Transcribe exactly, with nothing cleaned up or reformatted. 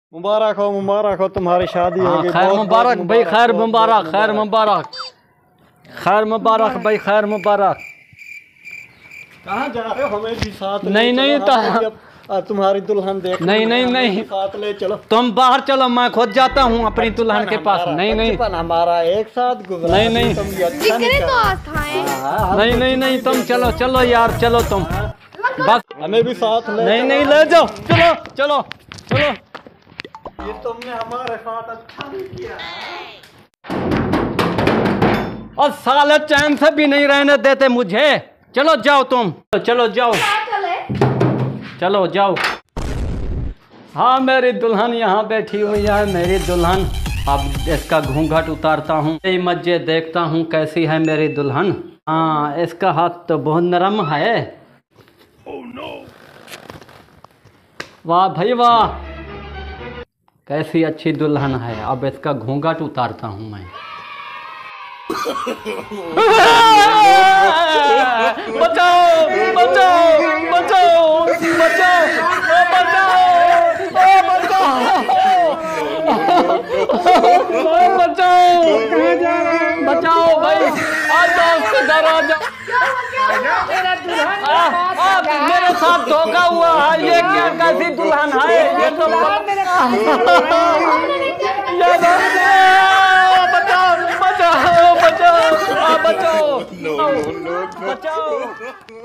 मुबारक हो मुबारक हो तुम्हारी शादी हो गई। खैर मुबारक भाई, खैर मुबारक, खैर मुबारक, खैर मुबारक भाई, खैर मुबारक। कहाँ जा रहे हो? हमें भी साथ नहीं नहीं तो तुम्हारी दुल्हन देख। नहीं नहीं नहीं साथ ले चलो। तुम बाहर चलो, मैं खुद जाता हूँ अपनी दुल्हन के पास। नहीं नहीं हमारा एक साथ गुजरा। नहीं नहीं नहीं नहीं नहीं तुम चलो चलो यार, चलो तुम बस। हमें भी साथ ले। नहीं नहीं ले जाओ, चलो चलो चलो। ये तुमने हमारे साथ अच्छा नहीं किया। और साले चैन से भी नहीं रहने देते मुझे। चलो जाओ तुम, चलो जाओ, चलो जाओ। हाँ मेरी दुल्हन यहाँ बैठी हुई है, मेरी दुल्हन। अब इसका घूंघट उतारता हूँ, यही मजे देखता हूँ कैसी है मेरी दुल्हन। हाँ इसका हाथ तो बहुत नरम है। oh, no. वाह भाई वाह, कैसी अच्छी दुल्हन है। अब इसका घूंघट उतारता हूँ मैं। बचाओ बचाओ बचाओ बचाओ बचाओ बचाओ बचाओ भाई, आ जाओ इधर आ जाओ। मेरे साथ धोखा हुआ है। ये क्या कैसी दुल्हन है? ये तो बचाओ बचाओ बचाओ बचाओ बचाओ।